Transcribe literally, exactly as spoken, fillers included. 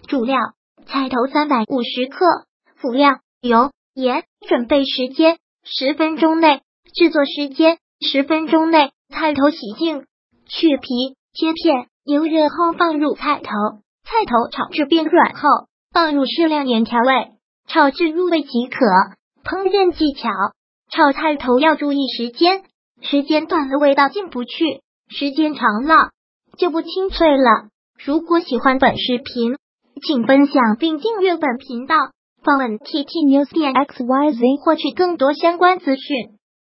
主料：菜头三百五十克，辅料：油、盐。准备时间：十分钟内。制作时间：十分钟内。菜头洗净，去皮，切片，油热后放入菜头，菜头炒至变软后，放入适量盐调味，炒至入味即可。烹饪技巧：炒菜头要注意时间，时间短了味道进不去，时间长了就不清脆了。如果喜欢本视频，请分享并订阅本频道，访问 T T News 点 X Y Z 获取更多相关资讯。